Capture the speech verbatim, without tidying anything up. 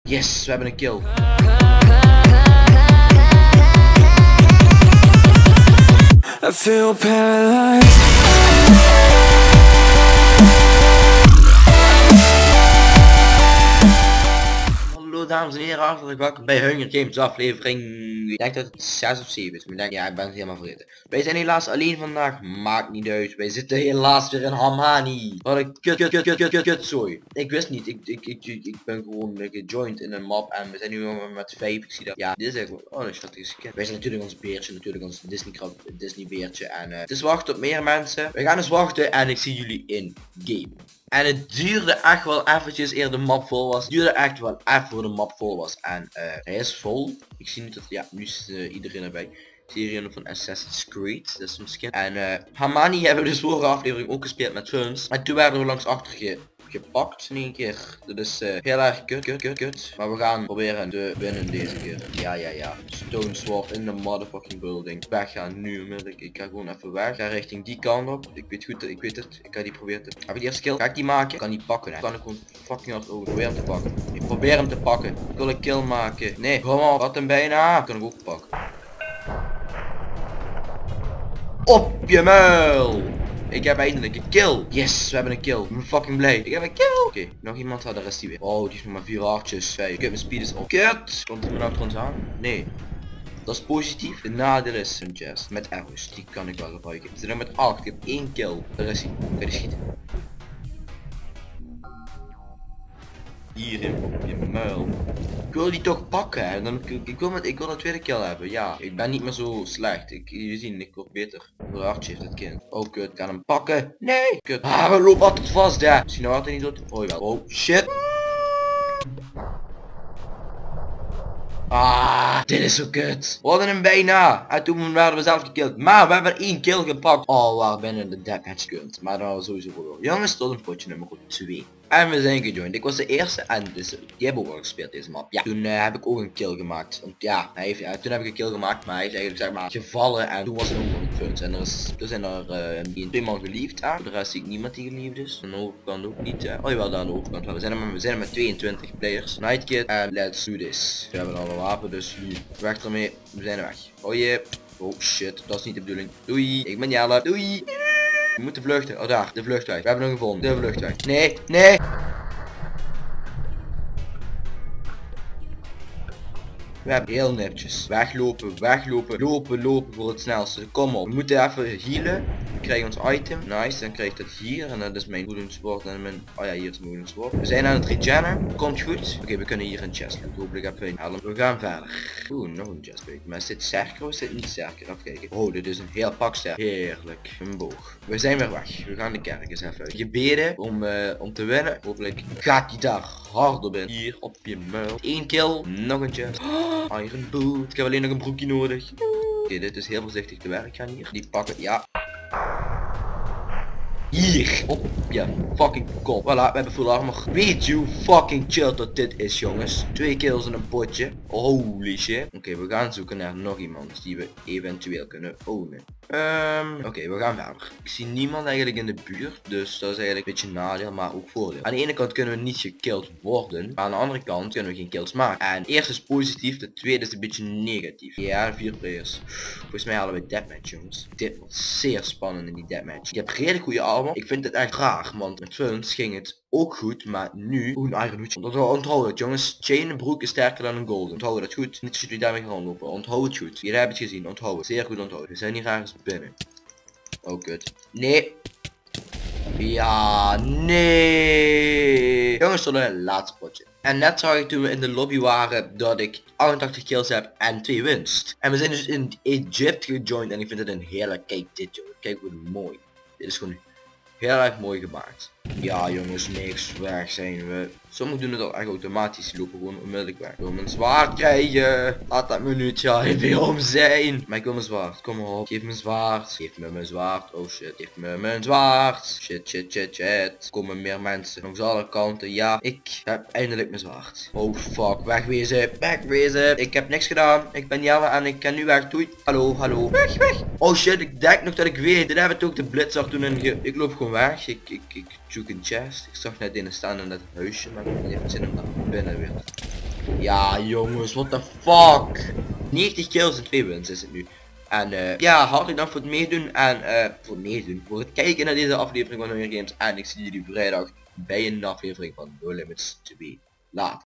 Yes, we hebben een kill. I feel paralyzed. Hallo dames en heren, hartelijk welkom bij Hunger Games aflevering. Ik denk dat het zes of zeven is, maar ik denk, ja, ik ben het helemaal vergeten. Wij zijn helaas alleen vandaag, maakt niet uit. Wij zitten helaas weer in Hamani. Wat een kut, kut, kut, kut, kut, kut, kut, sorry. Ik wist niet, ik, ik, ik, ik, ik ben gewoon uh, gejoined in een map en we zijn nu met vijf. Ik zie dat, ja, dit is eigenlijk, oh, dat is wat is Wij zijn natuurlijk ons beertje, natuurlijk ons Disney krab, Disney beertje. En uh, het is wachten op meer mensen. We gaan eens wachten en ik zie jullie in game. En het duurde echt wel eventjes eer de map vol was. Het duurde echt wel even voor de map vol was. En uh, hij is vol. Ik zie niet dat, ja, nu is uh, iedereen erbij. Ik zie hier nog van Assassin's Creed. Dat is een skin. En uh, Hamani hebben we dus vorige aflevering ook gespeeld met Funs. En toen werden we langs achter ge gepakt in één keer. Dat is uh, heel erg kut, kut, kut, kut. Maar we gaan proberen te winnen deze keer. Ja, ja, ja. Stone Sword in de motherfucking building. Weggaan nu onmiddellijk. Ik ga gewoon even weg. Ik ga richting die kant op. Ik weet goed, ik weet het. Ik ga die proberen te... Heb ik die eerste kill? Ga ik die maken? Ik kan die pakken. Hè. Kan ik gewoon fucking hard over. Probeer hem te pakken. Ik probeer hem te pakken. Ik wil een kill maken. Nee, kom op. Wat hem bijna. Kan ik ook pakken. Op je muil! Ik heb eindelijk een kill. Yes, we hebben een kill. Ik ben fucking blij. Ik heb een kill. Oké, okay, nog iemand had, daar is die weer. Oh, die is nog maar vier hartjes. Kijk, mijn speed is op. Kut! Komt er me nou trouwens aan? Nee. Dat is positief. Het nadeel is een chest met arrows. Die kan ik wel gebruiken. We zijn er met acht. Ik heb één kill. Daar is hij. Kan je schieten? Hierin op je muil. Ik wil die toch pakken. Hè. Dan, ik, ik, wil met, ik wil een tweede kill hebben. Ja, ik ben niet meer zo slecht. Ik, je ziet, ik word beter. Hoe hartje heeft het kind. Oh kut, ik kan hem pakken. Nee. Kut. Ah, we lopen altijd vast daar. Misschien nou altijd niet dood. Oh wel. Oh shit. Ah, dit is zo kut. We hadden hem bijna. En toen werden we zelf gekilld. Maar we hebben één kill gepakt. Oh, waar binnen de deathmatch kunt. Maar dan was sowieso wel. Jongens, tot een potje nummer twee. En we zijn gejoined. Ik was de eerste en dus die hebben ook al gespeeld deze map. Ja, toen uh, heb ik ook een kill gemaakt. Want ja, hij heeft, uh, toen heb ik een kill gemaakt, maar hij is eigenlijk zeg maar gevallen en toen was het ook nog een Funs. En er is, er zijn er uh, twee man geliefd aan. Voor de rest zie ik niemand die geliefd is. Aan de overkant ook niet. Uh, oh jawel, daar aan de overkant wel. We zijn er, we zijn er met tweeëntwintig players. Nightkid en let's do this. We hebben al een wapen, dus nu weg ermee. We zijn er weg. Oh jee. Oh shit, dat is niet de bedoeling. Doei, ik ben Jelle. Doei. We moeten vluchten. Oh daar, de vluchtweg. We hebben hem gevonden. De vluchtweg. Nee, nee. We hebben heel netjes. Weglopen, weglopen, lopen, lopen voor het snelste. Kom op. We moeten even healen. We krijgen ons item. Nice, dan krijg ik dat hier. En dat is mijn voedingswoord en mijn... Oh ja, hier is mijn voedingswoord. We zijn aan het regenen. Komt goed. Oké, okay, we kunnen hier een chest doen. Hopelijk heb ik een helm. We gaan verder. Oeh, nog een chestplate. Maar is dit sterker of is dit niet sterker? Even kijken. Oh, dit is een heel pak sterk. Heerlijk. Een boog. We zijn weer weg. We gaan de kerk eens even uit. Gebeden om, uh, om te winnen. Hopelijk gaat die daar hard op in. Hier op je muil. Eén kill. Nog een chest. Oh, Iron boot. Ik heb alleen nog een broekje nodig. Oké, okay, dit is heel voorzichtig te werk gaan hier. Die pakken, ja. Hier, op je fucking kop. Voilà, we hebben full armor. Weet je hoe fucking chill dat dit is, jongens? Twee kills in een potje. Holy shit. Oké, okay, we gaan zoeken naar nog iemand die we eventueel kunnen ownen. Um, Oké, okay, we gaan verder. Ik zie niemand eigenlijk in de buurt, dus dat is eigenlijk een beetje nadeel, maar ook voordeel. Aan de ene kant kunnen we niet gekilld worden, maar aan de andere kant kunnen we geen kills maken. En eerst is positief, de tweede is een beetje negatief. Ja, vier players. Volgens mij halen we deathmatch, jongens. Dit wordt zeer spannend in die deathmatch. Ik heb redelijk goede armor. Ik vind het echt raar, want met Funs ging het ook goed, maar nu... Oeh, een iron hoedje. Onthoud het, jongens. Chain broek is sterker dan een golden. Onthoud dat goed. Niet dat jullie daarmee gaan lopen. Onthoud het goed. Jullie hebben het gezien. Onthoud het. Zeer goed onthouden. We zijn hier ergens binnen. Oh, kut. Nee. Ja, nee. Jongens, tot een laatste potje. En net zag ik toen we in de lobby waren dat ik achtentachtig kills heb en twee winst. En we zijn dus in Egypt gejoined en ik vind het een heerlijk. Kijk dit, jongen. Kijk hoe mooi. Dit is gewoon heel erg mooi gemaakt. Ja, jongens, niks. Weg zijn we. Sommigen doen het al echt automatisch. Die lopen gewoon onmiddellijk weg. Ik wil mijn zwaard krijgen. Laat dat minuutje even om zijn. Maar ik wil mijn zwaard. Kom maar op. Geef me zwaard. Geef me mijn zwaard. Oh shit. Geef me mijn zwaard. Shit, shit, shit, shit. Komen meer mensen. Langs alle kanten. Ja, ik heb eindelijk mijn zwaard. Oh fuck. Wegwezen. Wegwezen. Ik heb niks gedaan. Ik ben Jelle en ik kan nu weg. Doei. Hallo, hallo. Weg, weg. Oh shit. Ik denk nog dat ik weet. Dit hebben we ook de blitzer toen in. Ik loop gewoon weg. Ik, ik, ik zoek een chest. Ik zag net in staan in dat huisje. Maar ik heb niet zin om naar binnen weer Ja jongens, what the fuck. negentig kills en twee wins is het nu. En uh, ja, hartelijk dank voor het meedoen en uh, voor het meedoen, voor het kijken naar deze aflevering van No Games. En ik zie jullie vrijdag bij een aflevering van No Limits twee. Laat.